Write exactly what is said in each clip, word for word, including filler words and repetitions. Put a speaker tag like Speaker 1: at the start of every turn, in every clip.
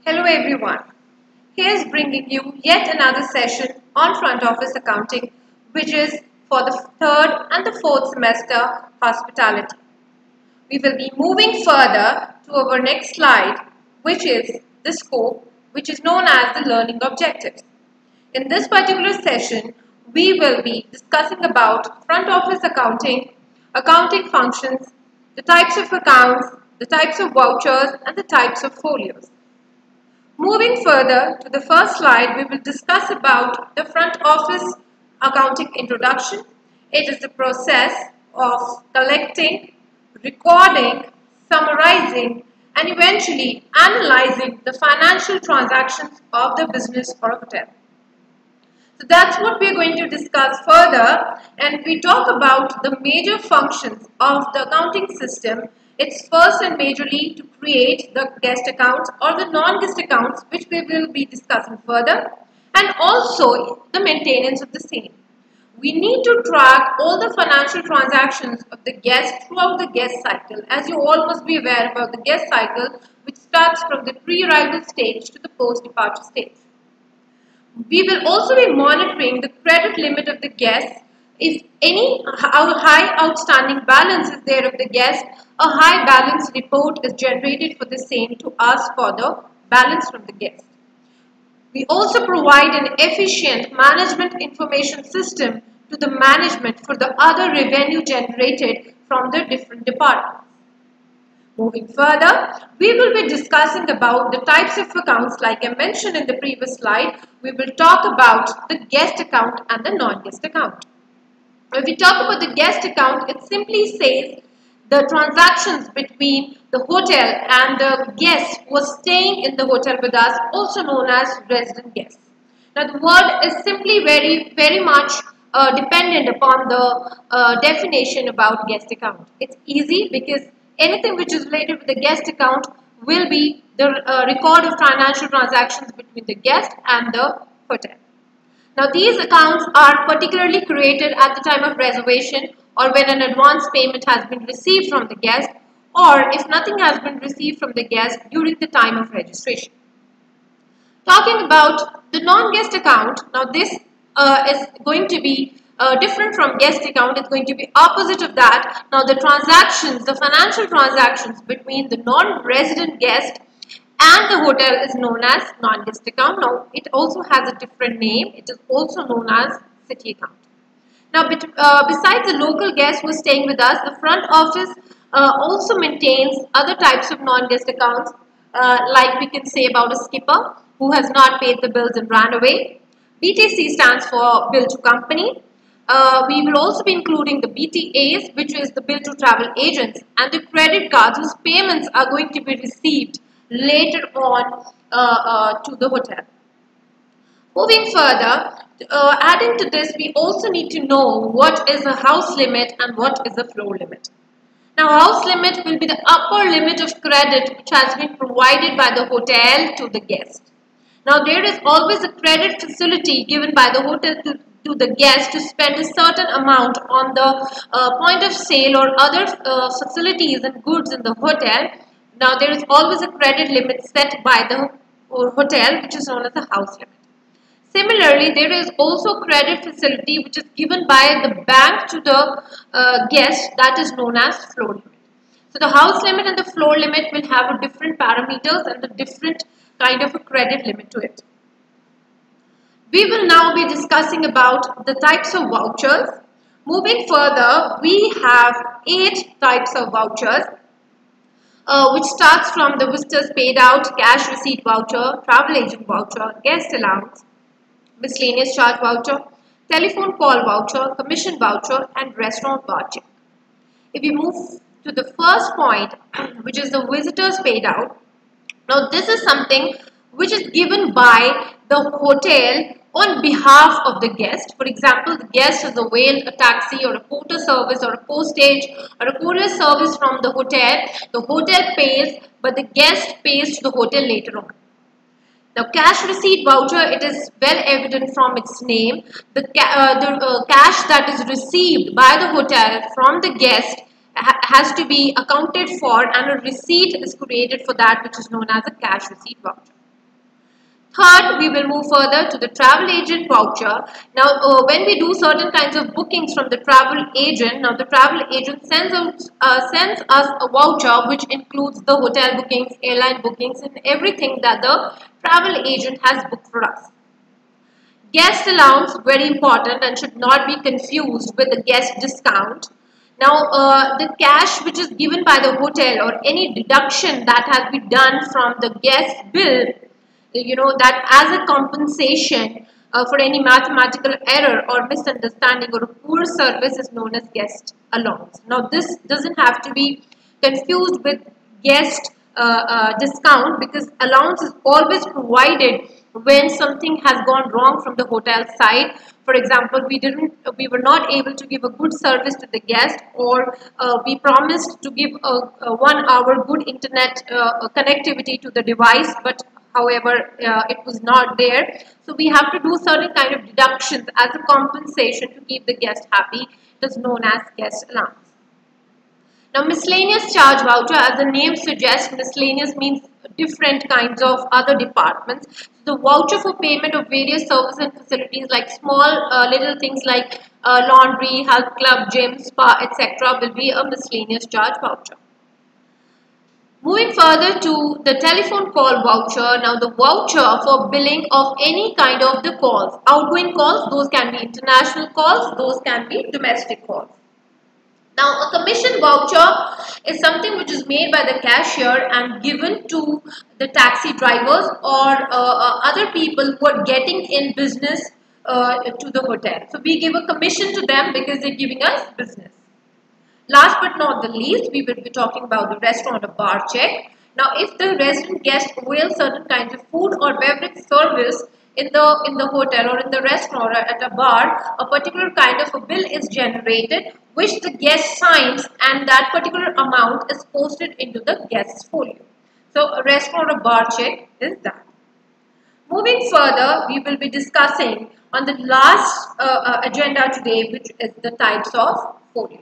Speaker 1: Hello everyone. Here's bringing you yet another session on front office accounting, which is for the third and the fourth semester hospitality. We will be moving further to our next slide, which is the scope, which is known as the learning objectives. In this particular session, we will be discussing about front office accounting, accounting functions, the types of accounts, the types of vouchers, and the types of folios. Moving further to the first slide, we will discuss about the front office accounting introduction. It is the process of collecting, recording, summarizing, and eventually analyzing the financial transactions of the business or a hotel. So that's what we are going to discuss further, and we talk about the major functions of the accounting system. It's first and majorly to create the guest accounts or the non-guest accounts, which we will be discussing further, and also the maintenance of the same. We need to track all the financial transactions of the guest throughout the guest cycle. As you all must be aware about the guest cycle, which starts from the pre-arrival stage to the post-departure stage. We will also be monitoring the credit limit of the guest. If any high outstanding balance is there of the guest, a high balance report is generated for the same to ask for the balance from the guest. We also provide an efficient management information system to the management for the other revenue generated from the different departments. Moving further, we will be discussing about the types of accounts. Like I mentioned in the previous slide, we will talk about the guest account and the non-guest account. When we talk about the guest account, it simply says the transactions between the hotel and the guest who was staying in the hotel with us, also known as resident guests. Now the word is simply very, very much uh, dependent upon the uh, definition about guest account. It's easy because anything which is related with the guest account will be the uh, record of financial transactions between the guest and the hotel. Now these accounts are particularly created at the time of reservation or when an advance payment has been received from the guest, or if nothing has been received from the guest during the time of registration. Talking about the non-guest account, now this uh, is going to be uh, different from guest account. It's going to be opposite of that. Now the transactions, the financial transactions between the non-resident guest and the hotel is known as non-guest account. Now it also has a different name. It is also known as city account. Now uh, besides the local guests who are staying with us, the front office uh, also maintains other types of non-guest accounts, uh, like we can say about a skipper who has not paid the bills and ran away. B T C stands for bill to company. Uh, we will also be including the B T As, which is the bill to travel agents, and the credit cards whose payments are going to be received later on uh, uh, to the hotel. Moving further, uh, adding to this, we also need to know what is a house limit and what is a floor limit. Now, house limit will be the upper limit of credit which has been provided by the hotel to the guest. Now, there is always a credit facility given by the hotel to, to the guest to spend a certain amount on the uh, point of sale or other uh, facilities and goods in the hotel. Now, there is always a credit limit set by the hotel, which is known as the house limit. Similarly, there is also credit facility which is given by the bank to the uh, guest, that is known as floor limit. So, the house limit and the floor limit will have a different parameters and a different kind of a credit limit to it. We will now be discussing about the types of vouchers. Moving further, we have eight types of vouchers. Uh, which starts from the visitors paid out, cash receipt voucher, travel agent voucher, guest allowance, miscellaneous charge voucher, telephone call voucher, commission voucher, and restaurant voucher. If we move to the first point, which is the visitors paid out, now this is something which is given by the hotel on behalf of the guest. For example, the guest has availed a taxi or a porter service or a postage or a courier service from the hotel. The hotel pays, but the guest pays to the hotel later on. Now, cash receipt voucher, it is well evident from its name. The, uh, the uh, cash that is received by the hotel from the guest ha has to be accounted for, and a receipt is created for that, which is known as a cash receipt voucher. Third, we will move further to the travel agent voucher. Now, uh, when we do certain kinds of bookings from the travel agent, now the travel agent sends us, uh, sends us a voucher which includes the hotel bookings, airline bookings, and everything that the travel agent has booked for us. Guest allowance, very important and should not be confused with the guest discount. Now, uh, the cash which is given by the hotel or any deduction that has been done from the guest bill, you know, that as a compensation uh, for any mathematical error or misunderstanding or a poor service is known as guest allowance. Now, this doesn't have to be confused with guest uh, uh, discount, because allowance is always provided when something has gone wrong from the hotel side. For example, we didn't, we were not able to give a good service to the guest, or uh, we promised to give a, a one hour good internet uh, connectivity to the device, but however uh, it was not there. So we have to do certain kind of deductions as a compensation to keep the guest happy. It is known as guest allowance. Now, miscellaneous charge voucher, as the name suggests, miscellaneous means different kinds of other departments. The voucher for payment of various services and facilities like small uh, little things like uh, laundry, health club, gym, spa, et cetera will be a miscellaneous charge voucher. Moving further to the telephone call voucher. Now, the voucher for billing of any kind of the calls. Outgoing calls, those can be international calls, those can be domestic calls. Now, a commission voucher is something which is made by the cashier and given to the taxi drivers or uh, uh, other people who are getting in business uh, to the hotel. So, we give a commission to them because they're giving us business. Last but not the least, we will be talking about the restaurant or bar check. Now, if the resident guest avails certain kinds of food or beverage service in the in the hotel or in the restaurant or at a bar, a particular kind of a bill is generated which the guest signs, and that particular amount is posted into the guest's folio. So, a restaurant or bar check is that. Moving further, we will be discussing on the last uh, uh, agenda today, which is the types of folios.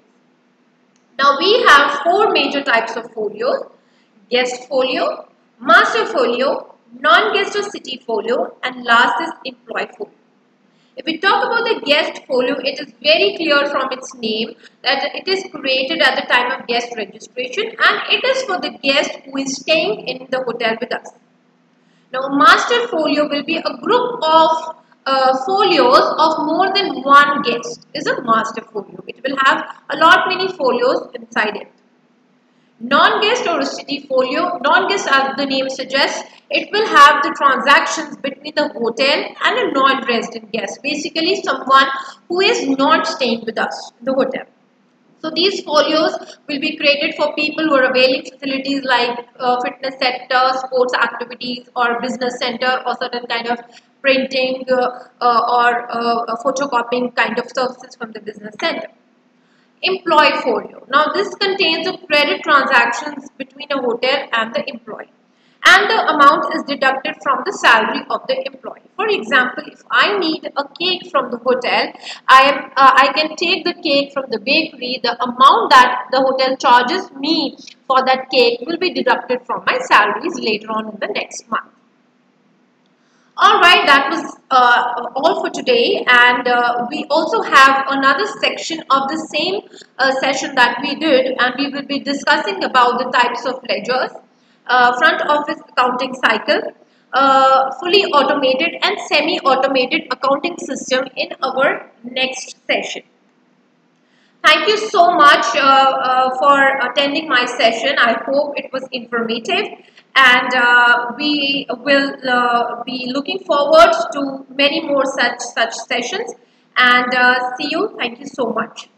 Speaker 1: Now, we have four major types of folios: guest folio, master folio, non-guest or city folio, and last is employee folio. If we talk about the guest folio, it is very clear from its name that it is created at the time of guest registration, and it is for the guest who is staying in the hotel with us. Now, master folio will be a group of uh, folios of more than one guest is a master folio. It will have a lot many folios inside it. Non-guest or a city folio, non-guest as the name suggests, it will have the transactions between the hotel and a non-resident guest, basically someone who is not staying with us in the hotel. So these folios will be created for people who are availing facilities like uh, fitness center, sports activities, or business center, or certain kind of printing uh, uh, or uh, photocopying kind of services from the business center. Employee folio. Now this contains the credit transactions between a hotel and the employee, and the amount is deducted from the salary of the employee. For example, if I need a cake from the hotel, I am uh, I can take the cake from the bakery. The amount that the hotel charges me for that cake will be deducted from my salaries later on in the next month. Alright, that was uh, all for today, and uh, we also have another section of the same uh, session that we did, and we will be discussing about the types of ledgers, uh, front office accounting cycle, uh, fully automated and semi-automated accounting system in our next session. Thank you so much uh, uh, for attending my session. I hope it was informative, and uh, we will uh, be looking forward to many more such such sessions, and uh, see you. Thank you so much.